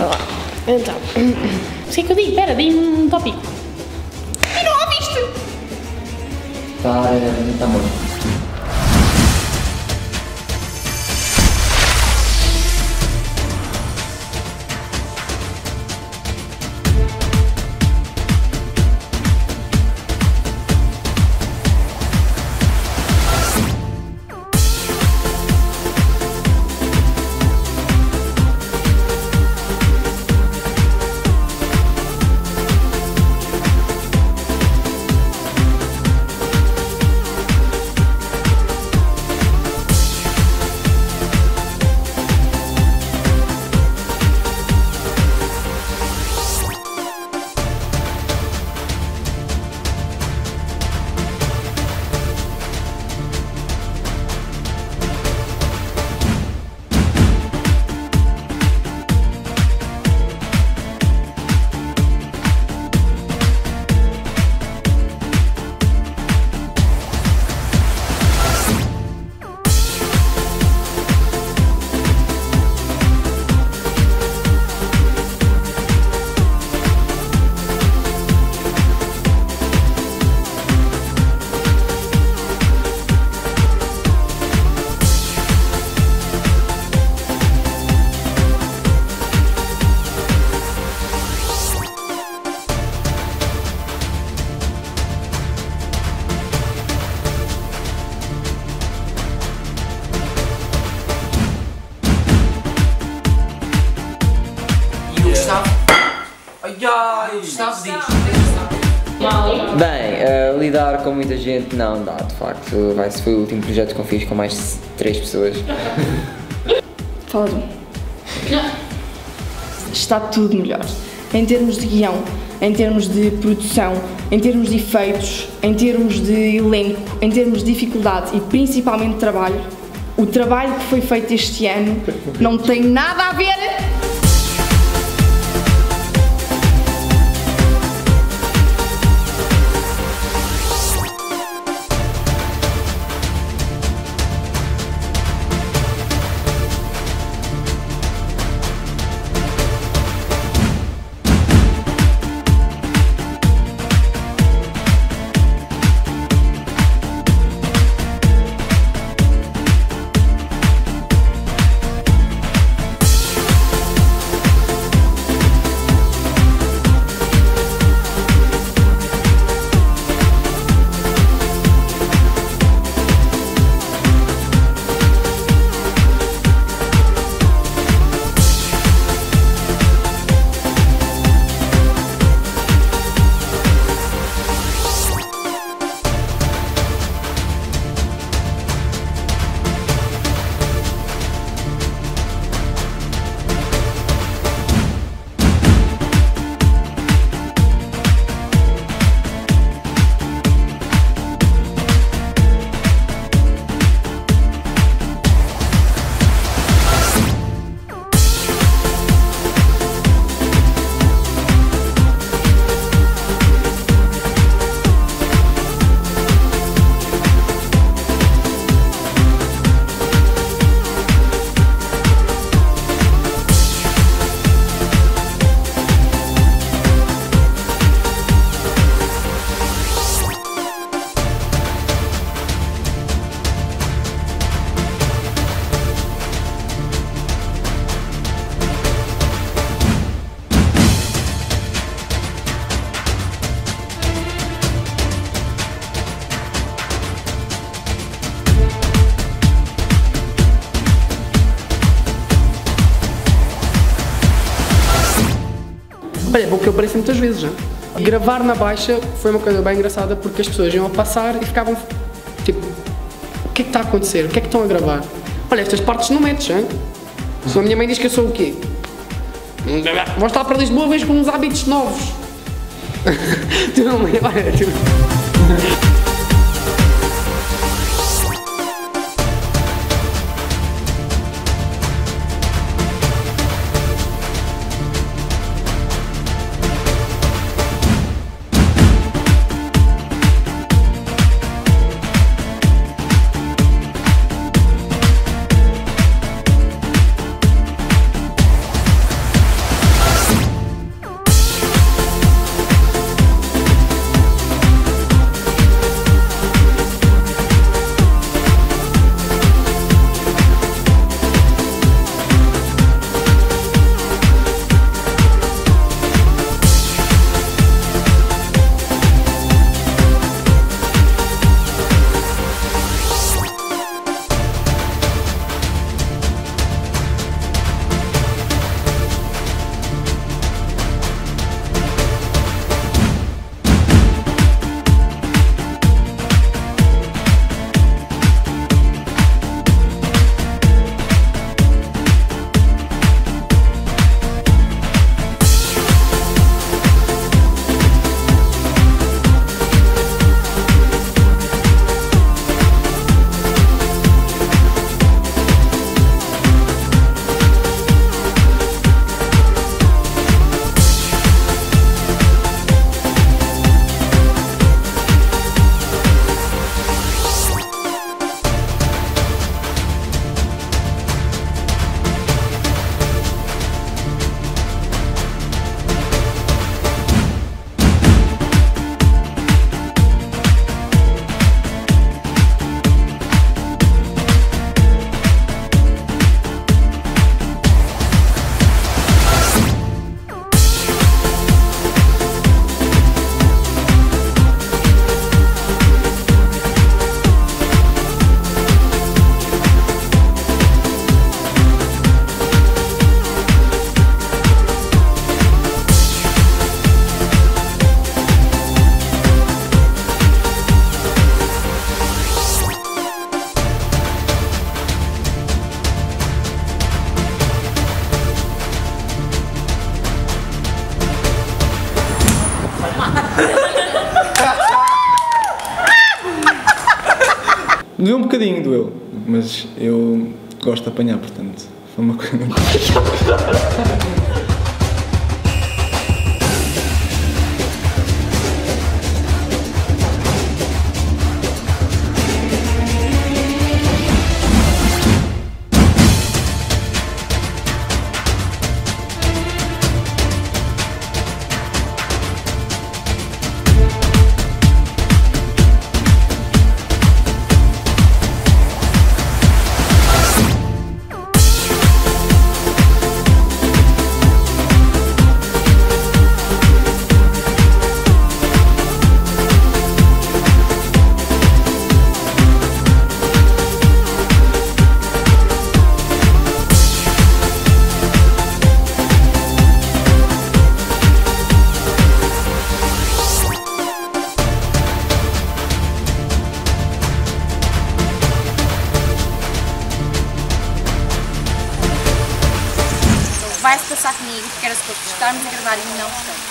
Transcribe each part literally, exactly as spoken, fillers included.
bora lá. Então, o que é que eu digo? Espera, dei-me um tópico. E não ouviste? Tá, tá bom. Bem, uh, lidar com muita gente não dá, de facto. Vai, se foi o último projeto que eu fiz com mais de três pessoas. Fala tu. Está tudo melhor. Em termos de guião, em termos de produção, em termos de efeitos, em termos de elenco, em termos de dificuldade e principalmente de trabalho. O trabalho que foi feito este ano não tem nada a ver. Olha, bom que eu apareci muitas vezes já. Gravar na Baixa foi uma coisa bem engraçada porque as pessoas iam a passar e ficavam tipo, o que é que está a acontecer? O que é que estão a gravar? Olha, estas partes não metes, hein? Se a minha mãe diz que eu sou o quê? Vou estar para Lisboa, vejo com uns hábitos novos. Tu não me... Olha, tu... Doeu um bocadinho, doeu, mas eu gosto de apanhar, portanto, foi uma coisa... Vai-se passar comigo, porque era suposto estarmos a gravar e não estamos.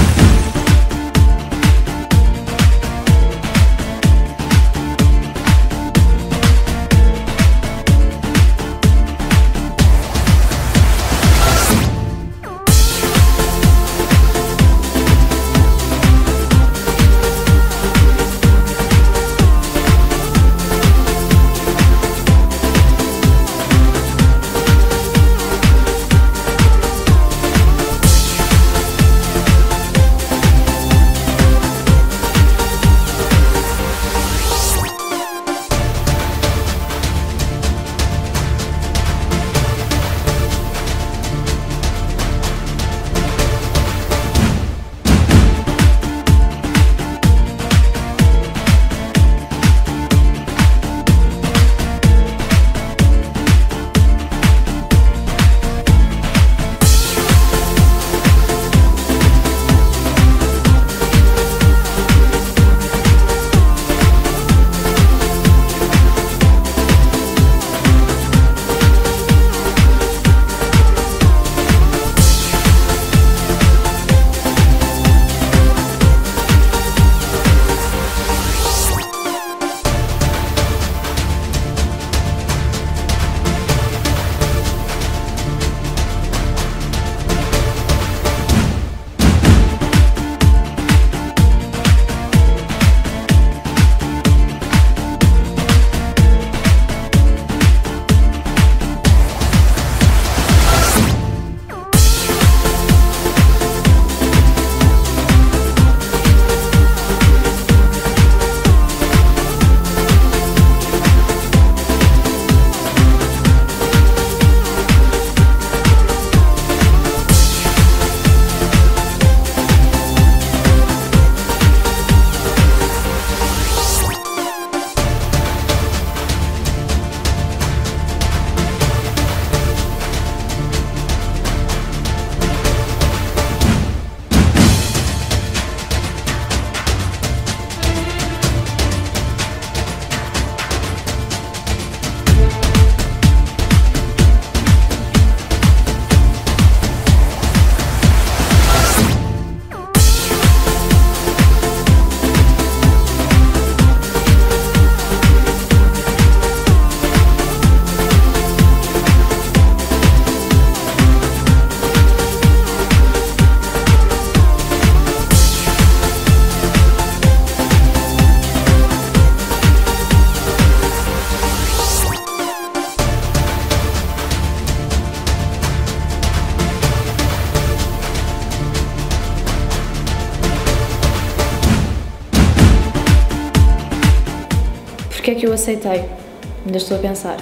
Porque é que eu aceitei? Ainda estou a pensar.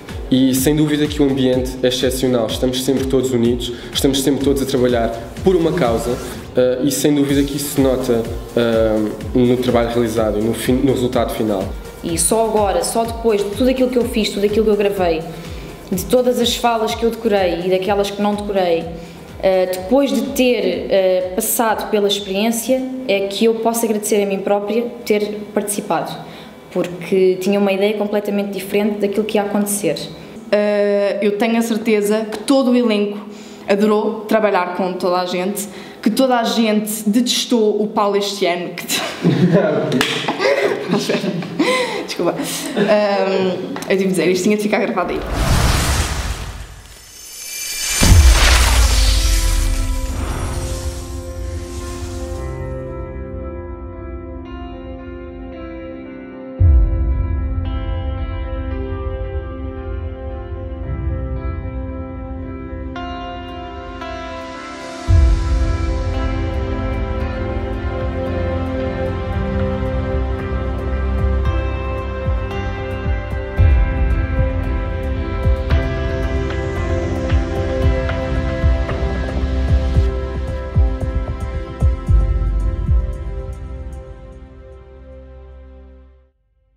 E sem dúvida que o ambiente é excepcional, estamos sempre todos unidos, estamos sempre todos a trabalhar por uma causa uh, e sem dúvida que isso se nota uh, no trabalho realizado e no, fim, no resultado final. E só agora, só depois de tudo aquilo que eu fiz, tudo aquilo que eu gravei, de todas as falas que eu decorei e daquelas que não decorei, uh, depois de ter uh, passado pela experiência, é que eu posso agradecer a mim própria ter participado, porque tinha uma ideia completamente diferente daquilo que ia acontecer. Uh, eu tenho a certeza que todo o elenco adorou trabalhar com toda a gente, que toda a gente detestou o Paulo este ano. Que... desculpa. Um, eu tive de dizer, isto tinha de ficar gravado aí.